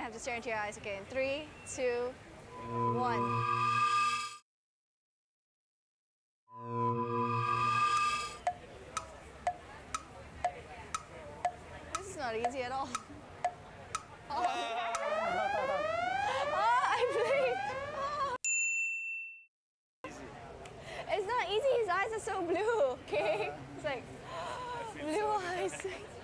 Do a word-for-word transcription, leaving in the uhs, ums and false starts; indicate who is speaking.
Speaker 1: have to stare into your eyes again. Three, two, one. This is not easy at all. Oh, oh I blinked. Oh. It's not easy, his eyes are so blue, okay? It's like, blue eyes.